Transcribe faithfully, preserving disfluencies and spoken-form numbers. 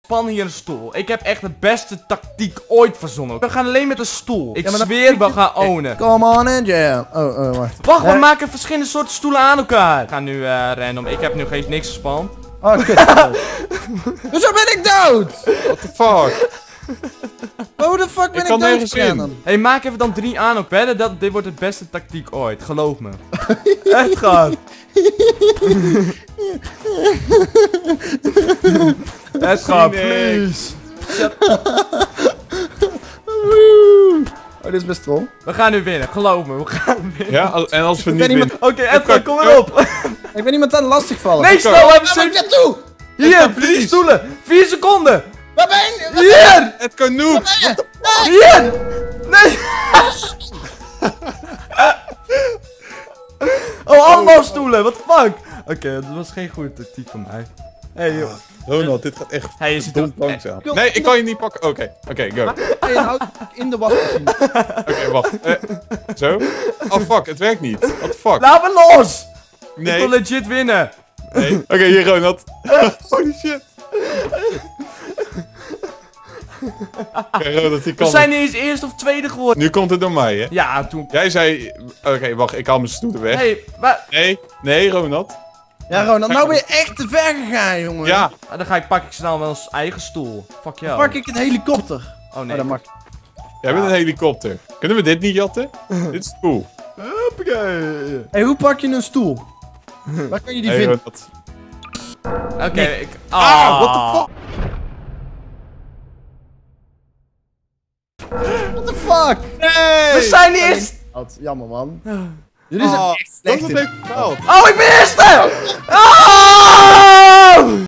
Span hier een stoel. Ik heb echt de beste tactiek ooit verzonnen. We gaan alleen met een stoel. Ik Ja, maar zweer, we gaan ownen. Come on in, jam. Oh, oh, wacht. Wacht, we Eh. maken verschillende soorten stoelen aan elkaar. Ik ga nu uh, random. Ik heb nu geen niks gespand. Oh, kut. Hoezo ben ik dood? What the fuck? Hoe de fuck ben Ik ik, kan dood nergens gegaan in. dan? Hé, hey, maak even dan drie aan ook. Wedden dat dit wordt de beste tactiek ooit. Geloof me. Echt gaat. Het gaat, please. Oh, dit is best troll. We gaan nu winnen, geloof me. We gaan winnen. Ja, al- en als we niet ben winnen... iemand- Oké, Edgar, kom erop. Ik ben iemand aan het lastigvallen. Nee, snel, we hebben Waar ben ik zeven... naartoe? Hier, Edgar, drie please. stoelen. Vier seconden. Waar ben je? Waar Hier, Het kan noob! ben je? hier. Nee. Oh, allemaal stoelen, what the fuck. Oké, dat was geen goede tactiek van mij. Hé, hey, joh. Ronald, dit gaat echt Hey, je zit dom er... langzaam. Nee, ik kan je niet pakken. Oké, oké, go. Hey, je houdt in de wasmachine. Oké, wacht. Eh, zo? Oh fuck, het werkt niet. What the fuck? Laat me los. Ik Nee. wil legit winnen. Nee. Oké, hier Ronald. Holy shit. Oké, Ronald, die We kan zijn het. niet eens eerste of tweede geworden. Nu komt het door mij, hè? Ja, toen... Jij zei... Oké, wacht, ik haal mijn stoelen weg. Hé, hey, maar... Nee, nee, Ronald. Ja, Ronald, nou ben je echt te ver gegaan, jongen. Ja. Ah, dan ga ik, pak ik snel wel eens eigen stoel. Fuck jou. Dan pak ik een helikopter. Oh Oh, nee. dat mag. Jij bent een helikopter. Kunnen we dit niet jatten? Dit is cool. Hoppakee. Hey, hoe pak je een stoel? Waar kan je die Hey, vinden? Ronald. Oké, ik... Ah, what the fuck? What the fuck? Nee! We zijn niet eens... Jammer, man. Jullie zijn Ah, echt dat slecht is in. een bepaald. Oh, ik ben eerste! Oh!